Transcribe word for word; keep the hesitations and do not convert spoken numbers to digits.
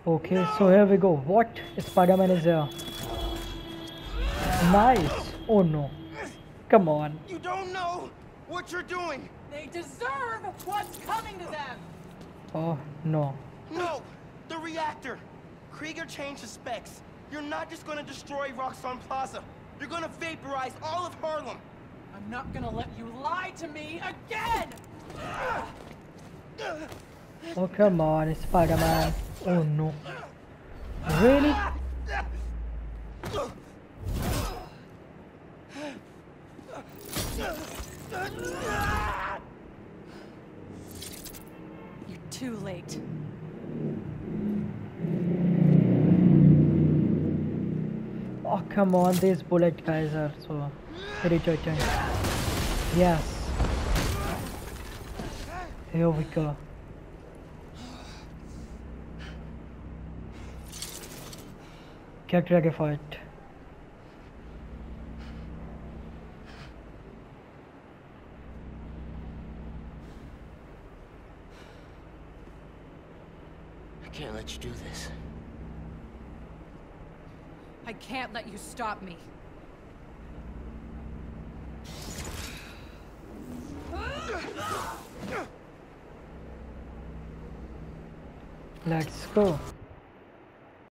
Okay, so here we go. What? Spider-Man is here. Nice. Oh no. Come on. You don't know what you're doing. They deserve what's coming to them. Oh no. No, the reactor. Krieger changed the specs. You're not just gonna destroy Roxxon Plaza. You're gonna vaporize all of Harlem. I'm not gonna let you lie to me again. Oh come on, Spider-Man. Oh no. Really? You're too late. Oh come on, these bullet guys are so irritating. Yes. Here we go. Get ready for it. I can't let you do this. I can't let you stop me. Let's go.